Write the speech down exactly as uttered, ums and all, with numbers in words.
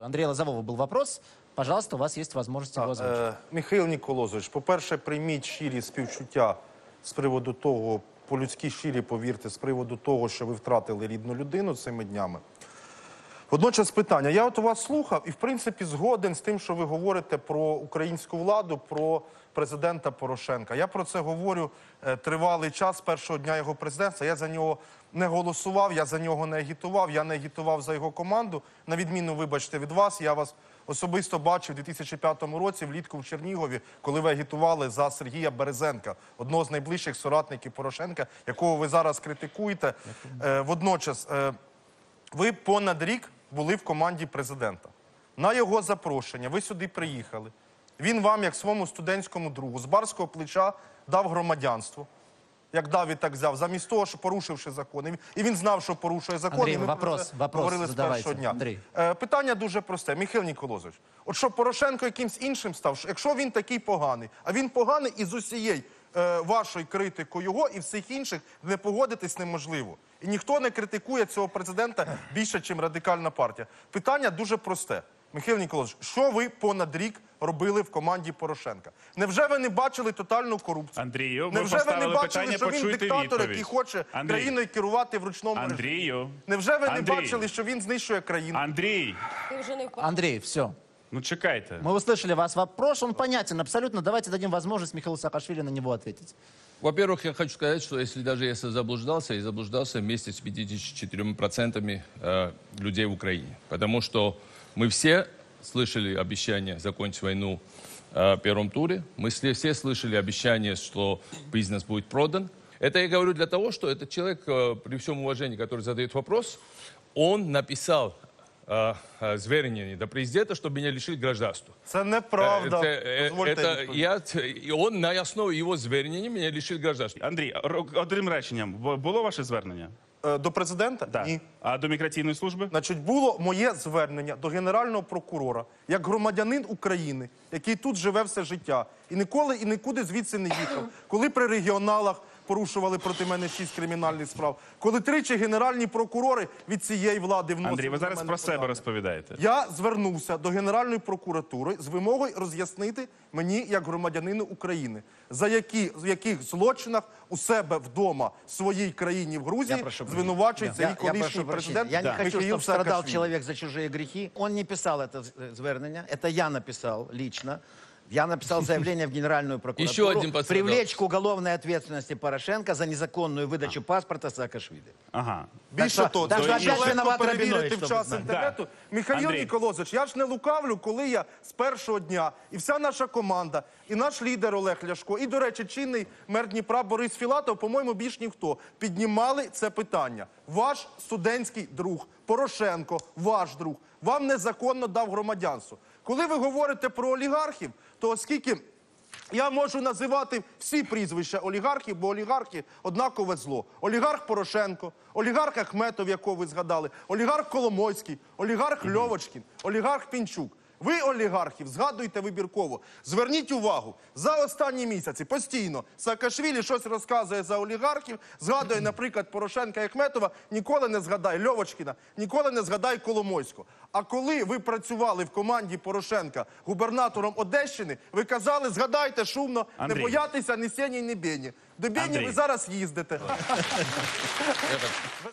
Андрея Лозового был вопрос. Пожалуйста, у вас есть возможность его озвучить. Е, Михайло Ніколозович, по-перше, прийміть щирі співчуття з приводу того, по-людськи щирі, повірте, з приводу того, що ви втратили рідну людину цими днями. Водночас питання. Я от вас слухав і, в принципі, згоден з тим, що ви говорите про українську владу, про президента Порошенка. Я про це говорю е, тривалий час з першого дня його президентства. Я за нього не голосував, я за нього не агітував, я не агітував за його команду. На відміну, вибачте, від вас, я вас особисто бачив у дві тисячі п'ятому році влітку в Чернігові, коли ви агітували за Сергія Березенка, одного з найближчих соратників Порошенка, якого ви зараз критикуєте. Е, водночас, е, ви понад рік були в команді президента. На його запрошення ви сюди приїхали. Він вам, як своєму студентському другу, з барського плеча дав громадянство. Як дав і так взяв, замість того, що порушивши закони. І він знав, що порушує закон. Андрій, і ми вопрос, про вопрос говорили з задавайте. першого дня. Андрій. Е, питання дуже просте. Михайло Ніколозович, от що Порошенко якимсь іншим став, що якщо він такий поганий, а він поганий із усієї е, вашої критикою його і всіх інших, не погодитись неможливо. І ніхто не критикує цього президента більше, ніж Радикальна партія. Питання дуже просте. Михайло Ніколозович, що ви понад рік робили в команді Порошенка? Невже ви не бачили тотальну корупцію? Андрію, ви Невже ви не поставили бачили, питання, що він почуйте диктатор, відповідь. який хоче Андрій. країною керувати в ручному режимі? Андрію. Невже ви не Андрій. бачили, що він знищує країну? Андрій, Ти вже не впав. Андрей, все. ну чекайте. Мы услышали вас вопрос, он понятен абсолютно. Давайте дадим возможность Михаилу Саакашвили на него ответить. Во-первых, я хочу сказать, что если даже если заблуждался, и заблуждался вместе с пятьюдесятью четырьмя процентами э, людей в Украине. Потому что мы все слышали обещание закончить войну э, в первом туре. Мы все, все слышали обещание, что бизнес будет продан. Это я говорю для того, что этот человек, э, при всем уважении, который задает вопрос, он написал э, э, звернение до президента, чтобы меня лишить гражданства. Це неправда. Это, э, Дозвольте это відповісти. я, и он на основе его звернения меня лишил гражданства. Андрій, ро- одним реченням. Бу- Було ваше звернення? Е, До президента? Так. Ні. А до міграційної служби? Значить, було моє звернення до генерального прокурора, як громадянин України, який тут живе все життя, і ніколи і нікуди звідси не їхав. Коли при регіоналах порушували проти мене шість кримінальних справ, коли тричі генеральні прокурори від цієї влади вносили Андрій, ви на зараз мене про себе подання. розповідаєте. Я звернувся до Генеральної прокуратури з вимогою роз'яснити мені, як громадянину України, за які, в яких злочинах у себе вдома, в своїй країні, в Грузії, Я прошу звинувачується Я, її я колишній прошу прощения. президент Я не Михаїл хочу, чтобы страдал Саакашвілі. человек за чужие грехи. Он не писал это звернення. Это я написал лично. Я написал заявление в Генеральную прокуратуру. Еще один пострадал. Привлечь к уголовной ответственности Порошенко за незаконную выдачу паспорта Саакашвили. Ага. Більше Так що- того, так це що дуже опять легко виноват перевірити Рабінович, в щоб час знати. інтернету. Михайло Андрій. Ніколозович, я ж не лукавлю, коли я з першого дня, і вся наша команда, і наш лідер Олег Ляшко, і, до речі, чинний мер Дніпра Борис Філатов, по-моєму, більш ніхто, піднімали це питання. Ваш студентський друг Порошенко, ваш друг, вам незаконно дав громадянство. Коли ви говорите про олігархів, то оскільки я можу називати всі прізвища олігархів, бо олігархи – однакове зло. Олігарх Порошенко, олігарх Ахметов, якого ви згадали, олігарх Коломойський, олігарх Льовочкін, олігарх Пінчук. Ви олігархів згадуєте вибірково. Зверніть увагу, за останні місяці постійно Саакашвілі щось розказує за олігархів, згадує, наприклад, Порошенка і Ахметова, ніколи не згадає Льовочкіна, ніколи не згадає Коломойського. А коли ви працювали в команді Порошенка губернатором Одещини, ви казали, згадайте шумно, Андрій. не боятися ні сені, ні бені. До бені Андрій. ви зараз їздите.